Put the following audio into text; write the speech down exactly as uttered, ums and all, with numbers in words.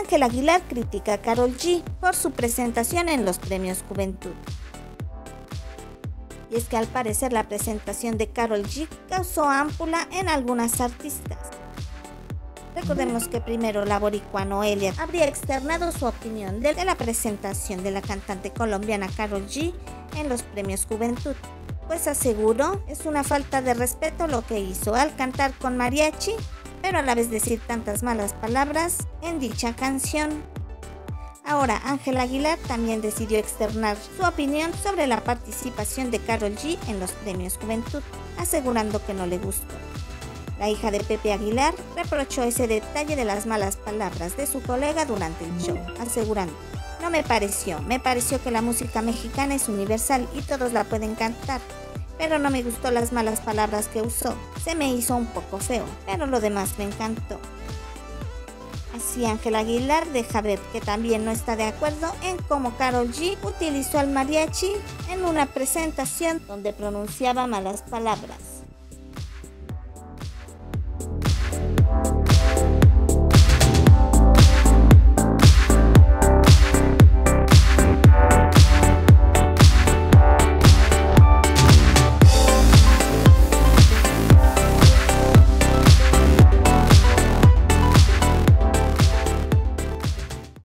Ángel Aguilar critica a Karol G por su presentación en los Premios Juventud. Y es que al parecer la presentación de Karol G causó ámpula en algunas artistas. Recordemos que primero la boricua Noelia habría externado su opinión de la presentación de la cantante colombiana Karol G en los Premios Juventud, pues aseguró es una falta de respeto lo que hizo al cantar con mariachi, pero a la vez decir tantas malas palabras en dicha canción. Ahora Ángel Aguilar también decidió externar su opinión sobre la participación de Karol G en los Premios Juventud, asegurando que no le gustó. La hija de Pepe Aguilar reprochó ese detalle de las malas palabras de su colega durante el show, asegurando: no me pareció, me pareció que la música mexicana es universal y todos la pueden cantar, pero no me gustó las malas palabras que usó, se me hizo un poco feo, pero lo demás me encantó. Así Ángel Aguilar deja ver que también no está de acuerdo en cómo Karol G utilizó al mariachi en una presentación donde pronunciaba malas palabras.